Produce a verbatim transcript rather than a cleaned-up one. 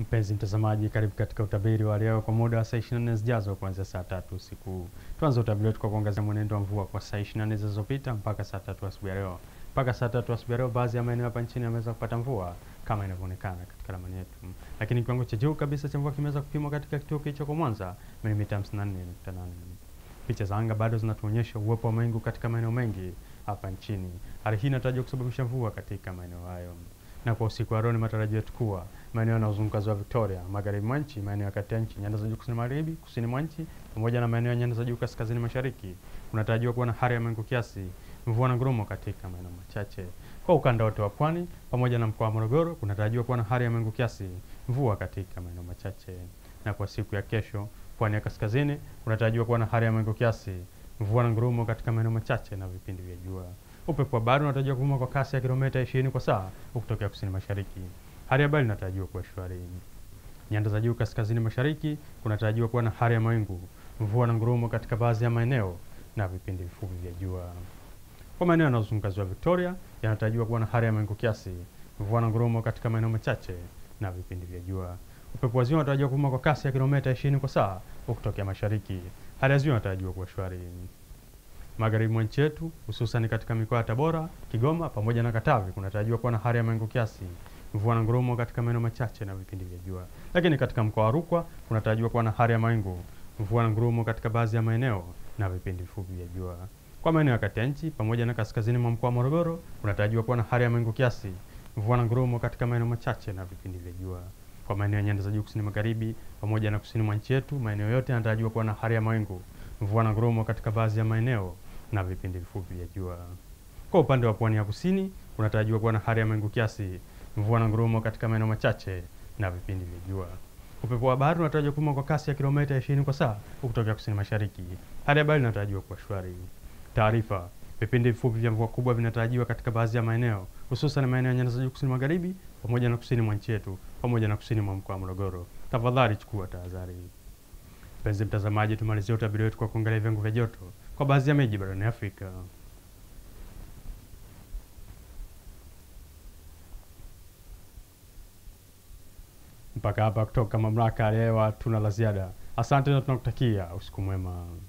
Mpenzi mtazamaji, karibu katika utabiri wa leo kwa muda wa saa ishirini na nne zijazo kuanzia saa tatu usiku. Tuanze utabiri wetu kwa kuangazia mwenendo wa mvua kwa saa ishirini na nne zilizopita mpaka saa tatu asubuhi leo. Mpaka saa tatu asubuhi leo, baadhi ya maeneo hapa nchini yameweza kupata mvua kama inavyoonekana katika ramani yetu. Lakini kiwango cha juu kabisa cha mvua kimeweza kupimwa katika kituo hicho kwa Mwanza, milimita hamsini na nne nukta nane. Picha za anga bado zinatuonyesha uwepo wa mawingu katika maeneo mengi hapa nchini. Hali hii inatarajiwa kusababisha mvua katika maeneo hayo. Na kwa usiku wa leo ni matarajio yetu kuwa maeneo yanayozunguka ziwa Victoria, magharibi mwa nchi, maeneo ya kati ya nchi, nyanda za juu kusini magharibi, kusini mwa nchi, pamoja na maeneo ya nyanda za juu kaskazini mashariki, kunatarajiwa kuwa na hali ya mawingu kiasi, mvua na ngurumo katika maeneo machache. Kwa ukanda wote wa pwani pamoja na mkoa wa Morogoro, kunatarajiwa kuwa na hali ya mawingu kiasi, mvua katika maeneo machache. Na kwa siku ya kesho, pwani ya kaskazini, kunatarajiwa kuwa na hali ya mawingu kiasi, mvua na ngurumo katika maeneo machache na vipindi vya jua. Upepo wa bahari unatarajiwa kuvuma kwa kasi ya kilomita ishirini kwa saa ukitokea kusini mashariki. Hali ya bahari inatarajiwa kuwa shwari. Nyanda za juu kaskazini mashariki kunatarajiwa kuwa na hali ya mawingu, mvua na ngurumo katika baadhi ya maeneo na vipindi vifupi vya jua. Kwa maeneo yanayozunguka ziwa Victoria yanatarajiwa kuwa na hali ya mawingu kiasi, mvua na ngurumo katika maeneo machache na vipindi vya jua. Upepo wa ziwa unatarajiwa kuvuma kwa kasi ya kilomita ishirini kwa saa ukitokea mashariki. Hali ya ziwa inatarajiwa kuwa shwari. Magharibi mwa nchi yetu, hususan katika mikoa ya Tabora, Kigoma pamoja na Katavi, kunatarajiwa kuwa na hali ya mawingu kiasi, mvua na ngurumo katika maeneo machache na vipindi vya jua. Lakini katika mkoa wa Rukwa kunatarajiwa kuwa na hali ya mawingu, mvua na ngurumo katika baadhi ya maeneo na vipindi vifupi vya jua. Kwa maeneo ya kati ya nchi pamoja na kaskazini mwa mkoa wa Morogoro kunatarajiwa kuwa na hali ya mawingu kiasi, mvua na ngurumo katika maeneo machache na vipindi vya jua. Kwa maeneo ya nyanda za juu kusini magharibi pamoja na kusini mwa nchi yetu, maeneo yote yanatarajiwa kuwa na hali ya mawingu, mvua na ngurumo katika baadhi ya maeneo na vipindi vifupi vya jua. Kwa upande wa pwani ya kusini kunatarajiwa kuwa na hali ya mawingu kiasi, mvua na ngurumo katika maeneo machache na vipindi vya jua. Upepo wa bahari unatarajiwa kuvuma kwa kasi ya kilomita ishirini kwa saa ukitokea kusini mashariki. Hali ya bahari inatarajiwa kuwa shwari. Taarifa: vipindi vifupi vya mvua kubwa vinatarajiwa katika baadhi ya maeneo, hususan maeneo ya nyanda za juu kusini magharibi pamoja na kusini mwa nchi yetu pamoja na kusini mwa mkoa wa Morogoro. Tafadhali chukua tahadhari. Mpenzi mtazamaji, tumalizie utabiri wetu kwa kuangalia viwango vya joto kwa baadhi ya miji barani Afrika. Mpaka hapa kutoka mamlaka ya hewa tuna la ziada. Asante na tunakutakia usiku mwema.